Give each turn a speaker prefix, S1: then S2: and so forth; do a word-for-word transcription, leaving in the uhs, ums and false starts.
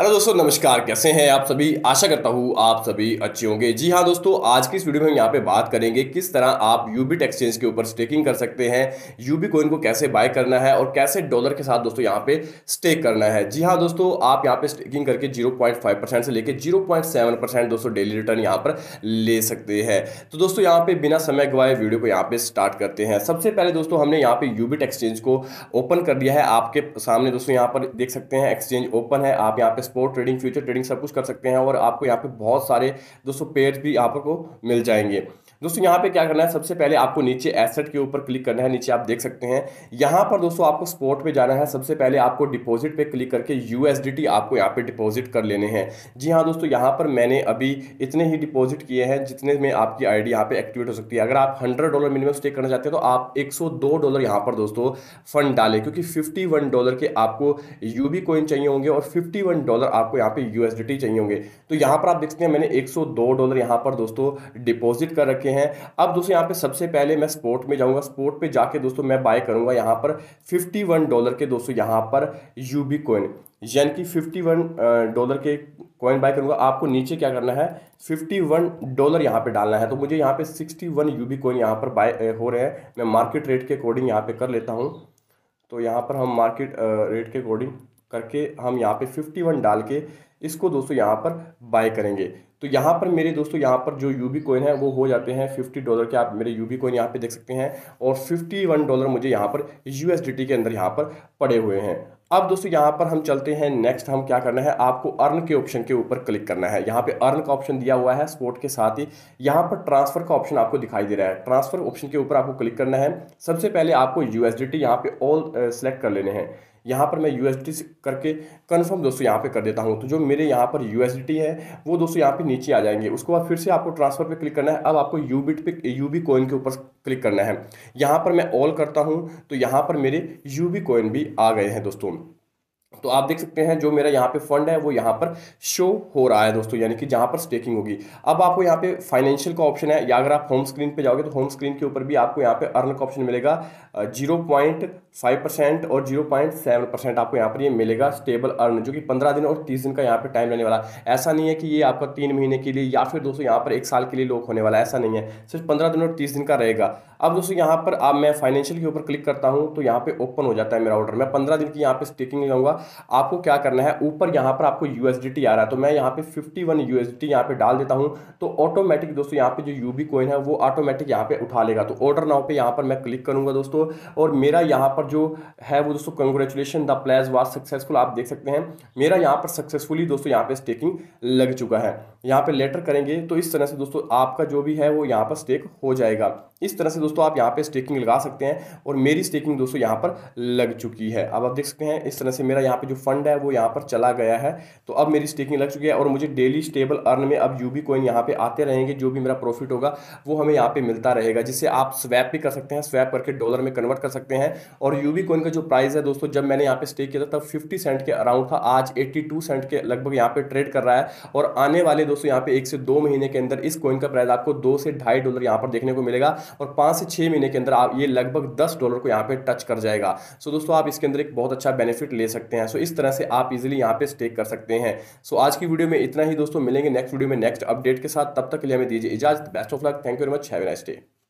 S1: Hello दोस्तों, नमस्कार। कैसे हैं आप सभी? आशा करता हूँ आप सभी अच्छे होंगे। जी हाँ दोस्तों, आज की इस वीडियो में हम यहाँ पे बात करेंगे किस तरह आप यूबिट एक्सचेंज के ऊपर स्टेकिंग कर सकते हैं, यूबी कॉइन को कैसे बाय करना है और कैसे डॉलर के साथ दोस्तों यहाँ पे स्टेक करना है। जी हाँ दोस्तों, आप यहाँ पे स्टेकिंग करके जीरो पॉइंट फाइव परसेंट से लेकर जीरो पॉइंट सेवन परसेंट दोस्तों डेली रिटर्न यहाँ पर ले सकते हैं। तो दोस्तों यहाँ पे बिना समय गवाए वीडियो को यहाँ पे स्टार्ट करते हैं। सबसे पहले दोस्तों हमने यहाँ पे यूबिट एक्सचेंज को ओपन कर दिया है। आपके सामने दोस्तों यहाँ पर देख सकते हैं एक्सचेंज ओपन है। आप यहाँ पे स्पॉट ट्रेडिंग, फ्यूचर ट्रेडिंग सब कुछ कर सकते हैं और आपको यहाँ पे बहुत सारे दोस्तों पेयर्स भी यहाँ पर को मिल जाएंगे। दोस्तों यहाँ पे क्या करना है, सबसे पहले आपको नीचे एसेट के ऊपर क्लिक करना है। नीचे आप देख सकते हैं यहाँ पर दोस्तों आपको स्पॉट पे जाना है। सबसे पहले आपको डिपॉजिट पे क्लिक करके यूएसडीटी आपको यहाँ पे डिपॉजिट कर लेने हैं। जी हाँ दोस्तों, यहाँ पर मैंने अभी इतने ही डिपॉजिट किए हैं जितने में आपकी आईडी यहाँ पे एक्टिवेट हो सकती है। अगर आप हंड्रेड डॉलर मिनिमम स्टेक करना चाहते हैं तो आप एक सौ दो डॉलर यहाँ पर दोस्तों फंड डालें, क्योंकि फिफ्टी वन डॉलर के आपको यूबी कॉइन चाहिए होंगे और फिफ्टी वन डॉलर आपको यहाँ पे यूएसडीटी चाहिए होंगे। तो यहाँ पर आप देख सकते हैं मैंने एक सौ दो डॉलर यहाँ पर दोस्तों डिपॉजिट कर रखे हैं। अब दोस्तों यहाँ पे सबसे पहले मैं स्पॉट में जाऊंगा। स्पॉट पे जाके दोस्तों मैं बाय करूंगा यहाँ पर फिफ्टी वन डॉलर के दोस्तों यहाँ पर यूबी कॉइन, यानी कि फिफ्टी वन डॉलर के कॉइन बाय करूंगा। आपको नीचे क्या करना है, फिफ्टी वन डॉलर यहाँ पे डालना है। तो मुझे यहाँ पे सिक्सटी वन यूबी कॉइन यहाँ पर बाय हो रहे हैं। मैं मार्केट रेट के अकॉर्डिंग यहाँ पे कर लेता हूँ। तो यहाँ पर हम मार्केट रेट के अकॉर्डिंग करके हम यहाँ पे फिफ्टी वन डाल के इसको दोस्तों यहाँ पर बाय करेंगे। तो यहाँ पर मेरे दोस्तों यहाँ पर जो यूबी कॉइन है वो हो जाते हैं फिफ्टी डॉलर के। आप मेरे यूबी कॉइन यहाँ पे देख सकते हैं और फिफ्टी वन डॉलर मुझे यहाँ पर यूएसडीटी के अंदर यहाँ पर पड़े हुए हैं। अब दोस्तों यहाँ पर हम चलते हैं नेक्स्ट। हम क्या करना है, आपको अर्न के ऑप्शन के ऊपर क्लिक करना है। यहाँ पे अर्न का ऑप्शन दिया हुआ है स्पॉट के साथ ही। यहाँ पर ट्रांसफर का ऑप्शन आपको दिखाई दे रहा है। ट्रांसफर ऑप्शन के ऊपर आपको क्लिक करना है। सबसे पहले आपको यूएसडीटी यहाँ पे ऑल सेलेक्ट कर लेने हैं। यहाँ पर मैं यूएसडी करके कंफर्म दोस्तों यहाँ पे कर देता हूँ। तो जो मेरे यहाँ पर यूएसडी है वो दोस्तों यहाँ पे नीचे आ जाएंगे। उसके बाद फिर से आपको ट्रांसफर पे क्लिक करना है। अब आपको यूबिट पे यूबी कॉइन के ऊपर क्लिक करना है। यहाँ पर मैं ऑल करता हूँ तो यहाँ पर मेरे यूबी कॉइन भी आ गए हैं दोस्तों। तो आप देख सकते हैं जो मेरा यहाँ पे फंड है वो यहाँ पर शो हो रहा है दोस्तों, यानी कि जहाँ पर स्टेकिंग होगी। अब आपको यहाँ पे फाइनेंशियल का ऑप्शन है, या अगर आप होम स्क्रीन पे जाओगे तो होम स्क्रीन के ऊपर भी आपको यहाँ पे अर्न का ऑप्शन मिलेगा। जीरो पॉइंट फाइव परसेंट और जीरो पॉइंट सेवन परसेंट आपको यहाँ पर ये मिलेगा स्टेबल अर्न, जो कि पंद्रह दिन और तीस दिन का यहाँ पे टाइम लेने वाला। ऐसा नहीं है कि ये आपका तीन महीने के लिए या फिर दोस्तों यहाँ पर एक साल के लिए लॉक होने वाला, ऐसा नहीं है। सिर्फ पंद्रह दिन और तीस दिन का रहेगा। अब दोस्तों यहाँ पर अब मैं फाइनेंशियल के ऊपर क्लिक करता हूँ तो यहाँ पे ओपन हो जाता है मेरा ऑर्डर। मैं पंद्रह दिन की यहाँ पे स्टेकिंग लगाऊंगा। आपको क्या करना है, ऊपर यहाँ पर आपको यूएसडीटी आ रहा है तो मैं यहाँ पे फिफ्टी वन यूएसडीटी यहाँ पे डाल देता हूँ। तो ऑटोमेटिक दोस्तों यहाँ पे जो यूबी कॉइन है वो ऑटोमेटिक यहाँ पे उठा लेगा। तो ऑर्डर नाउ पे यहाँ पर मैं क्लिक करूंगा दोस्तों, और मेरा यहाँ पर जो है वो दोस्तों congratulation the place was successful. आप देख सकते हैं मेरा यहाँ पर सक्सेसफुली दोस्तों यहाँ पे स्टेकिंग लग चुका है। यहाँ पे लेटर करेंगे तो इस तरह से दोस्तों आपका जो भी है वो यहाँ पर स्टेक हो जाएगा। इस तरह से दोस्तों आप यहाँ पे स्टेकिंग लगा सकते हैं और मेरी स्टेकिंग दोस्तों यहाँ पर लग चुकी है। अब आप देख सकते हैं इस तरह से मेरा यहाँ पे जो फंड है वो यहाँ पर चला गया है। तो अब मेरी स्टेकिंग लग चुकी है और मुझे डेली स्टेबल अर्न में अब यूबी कॉइन यहाँ पे आते रहेंगे। जो भी मेरा प्रॉफिट होगा वो हमें यहाँ पे मिलता रहेगा, जिससे आप स्वैप भी कर सकते हैं, स्वैप करके डॉलर में कन्वर्ट कर सकते हैं। और यूबी कॉइन का जो प्राइस है दोस्तों, जब मैंने यहाँ पे स्टेक किया था तब फिफ्टी सेंट के अराउंड था, आज एट्टी टू सेंट के लगभग यहाँ पे ट्रेड कर रहा है। और आने वाले दोस्तों यहाँ पे एक से दो महीने के अंदर इस कॉइन का प्राइस आपको दो से ढाई डॉलर यहाँ पर देखने को मिलेगा और पाँच से छः महीने के अंदर आप ये लगभग दस डॉलर को यहाँ पे टच कर जाएगा। सो दोस्तों आप इसके अंदर एक बहुत अच्छा बेनिफिट ले सकते हैं। सो इस तरह से आप इजीली यहाँ पे स्टेक कर सकते हैं। सो आज की वीडियो में इतना ही दोस्तों, मिलेंगे नेक्स्ट वीडियो में नेक्स्ट अपडेट के साथ। तब तक के लिए हमें दीजिए इजाजत। Best of luck, thank you very much, have a nice day.